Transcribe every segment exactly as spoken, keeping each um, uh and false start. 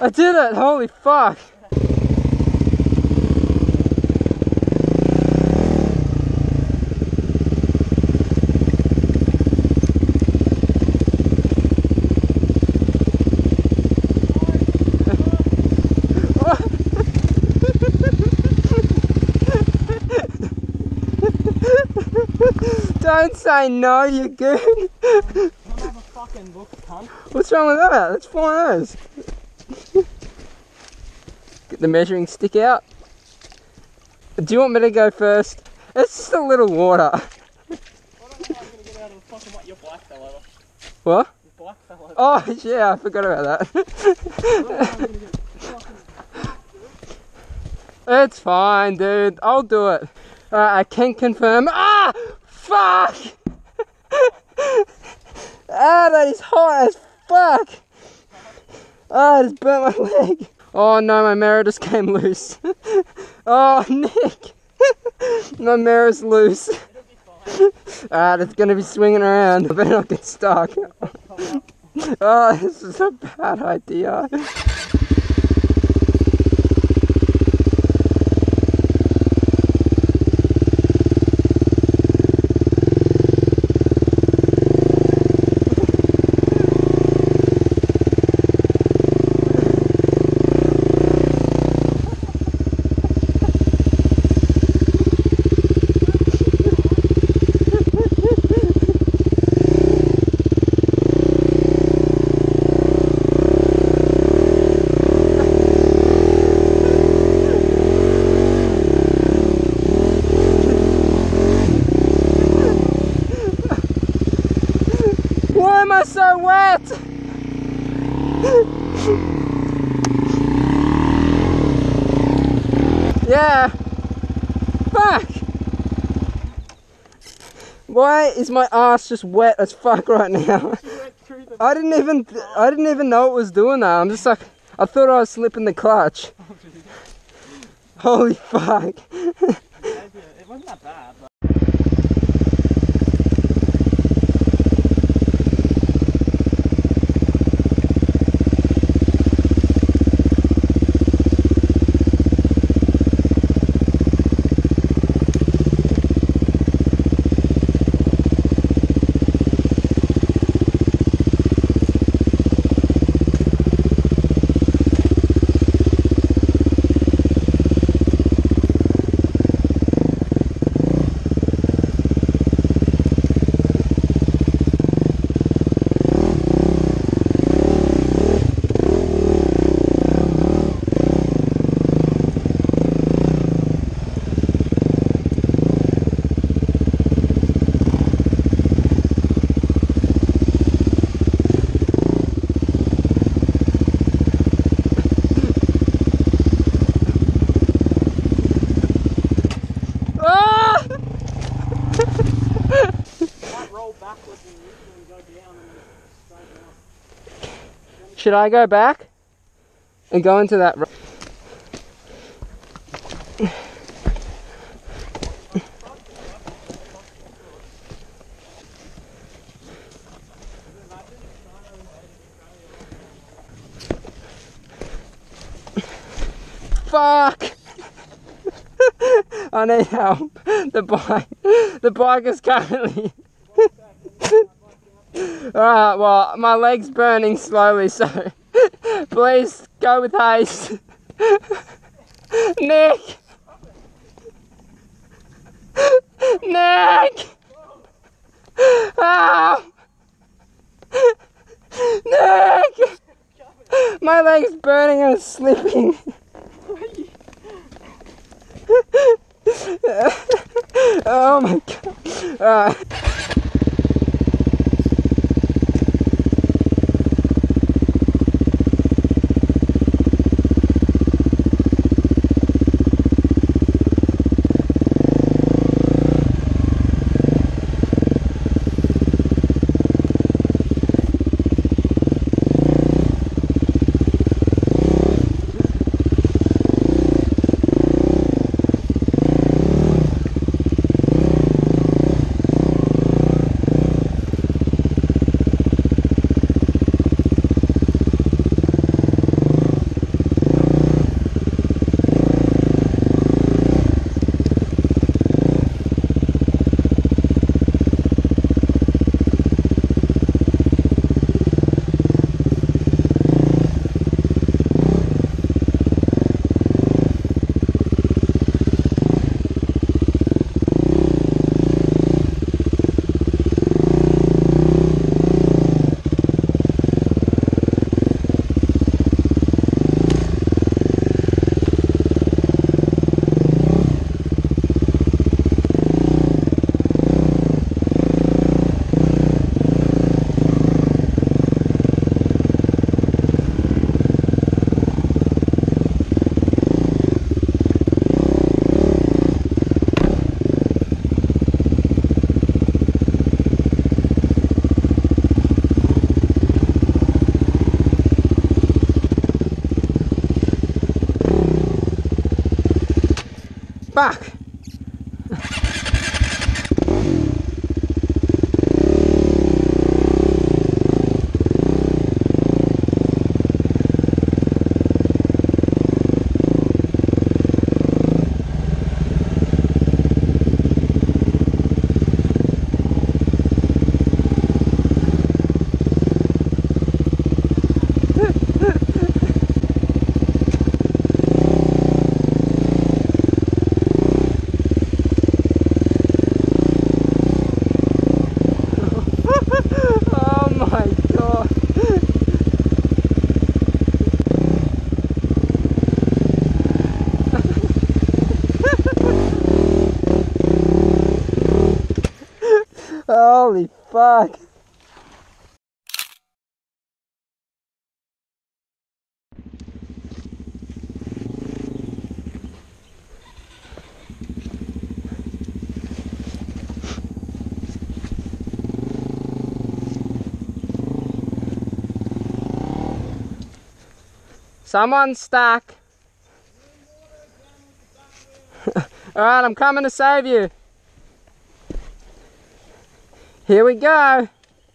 I did it! Holy fuck! Don't say no, you're good. Don't have a fucking book, cunt. What's wrong with that? That's four O's. Get the measuring stick out. Do you want me to go first? It's just a little water. I don't know how I'm gonna get out of the fucking what your bike fell over. What? Your bike fell over. Oh yeah, I forgot about that. I don't know how I'm gonna get fucking... It's fine, dude. I'll do it. Alright, I can confirm. Ah! Fuck! Ah, that is hot as fuck! Ah, it just burnt my leg. Oh no, my mirror just came loose. Oh, Nick! My mirror's loose. Alright, it's gonna be swinging around. I better not get stuck. Oh, this is a bad idea. Why am I so wet? Yeah. Fuck. Why is my ass just wet as fuck right now? I didn't even I didn't even know it was doing that. I'm just like, I thought I was slipping the clutch. Holy fuck. It wasn't that bad. But... Should I go back and go into that? Fuck! I need help. The bike, the bike is currently. Alright, well, my leg's burning slowly, so please go with haste. Nick! Nick! Oh! Nick! My leg's burning and it's slipping. Oh my god. Alright. Fuck! Holy fuck. Someone's stuck. Alright, I'm coming to save you. Here we go.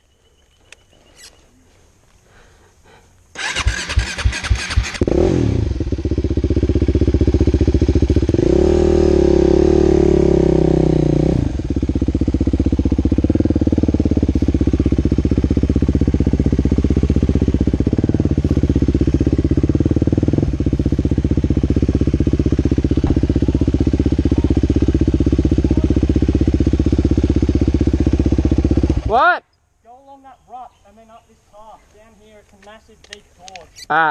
What? Go along that rut and then up this path. Down here it's a massive deep gorge. Ah.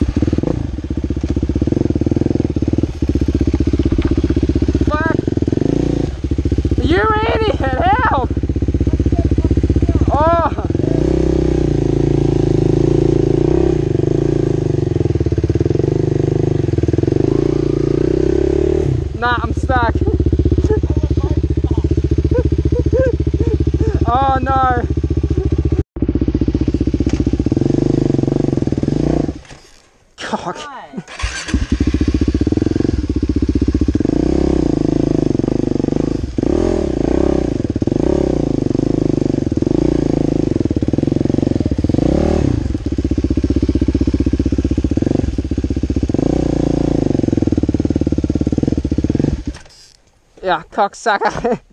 Fuck. You idiot, help! Oh! Nah, I'm stuck. Oh no! Cock! Yeah, cocksucker.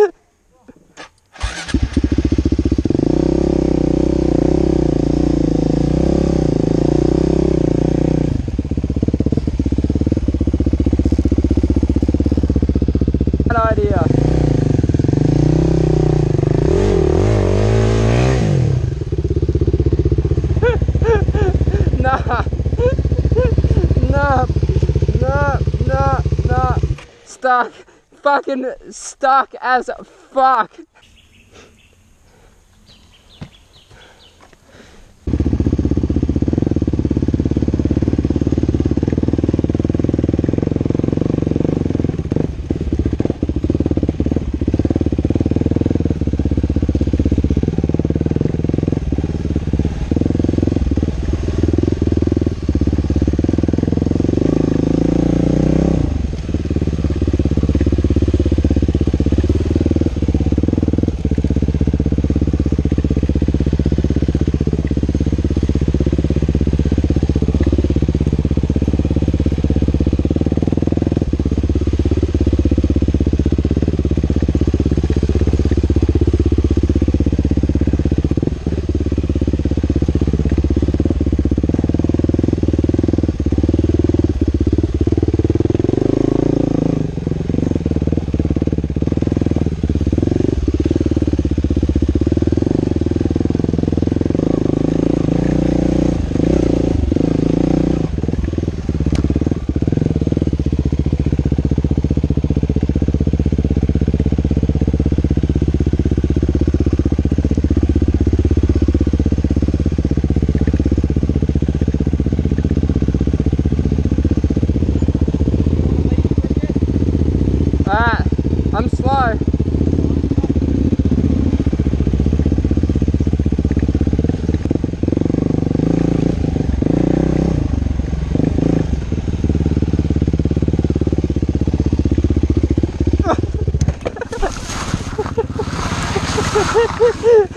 Idea. Nah. Nah. Nah. Nah. Nah. Stuck. Fucking stuck as fuck.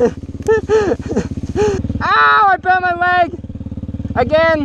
Ow! I burnt my leg! Again!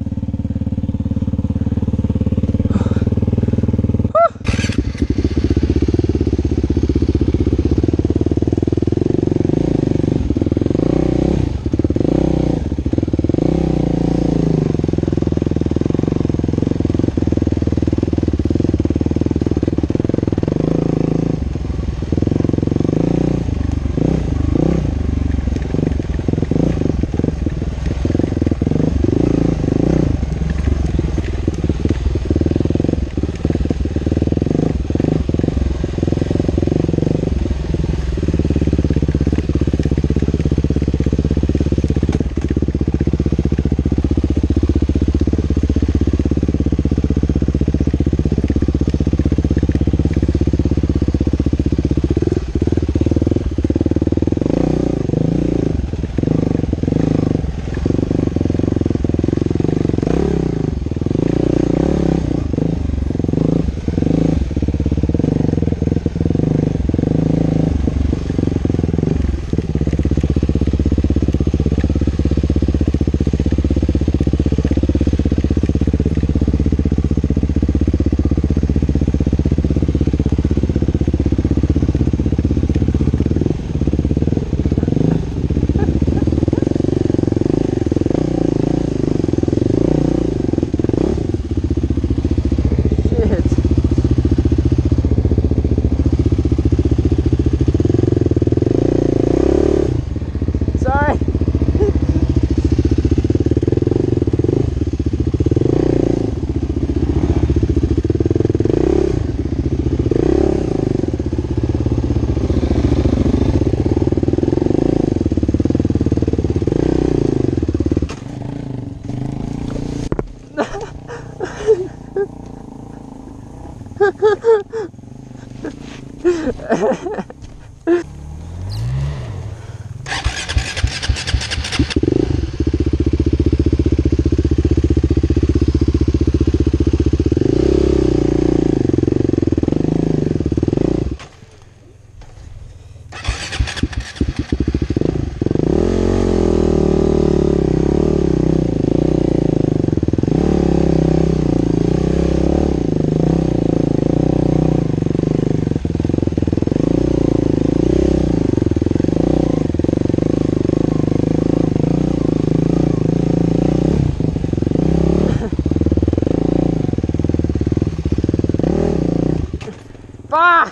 Fuck!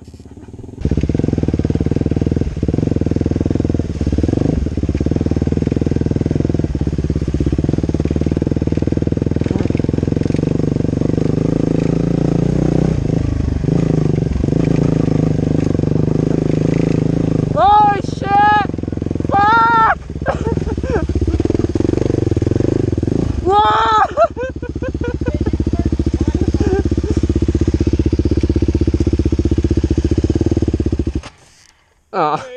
Holy shit! Fuck! Whoa! Oh.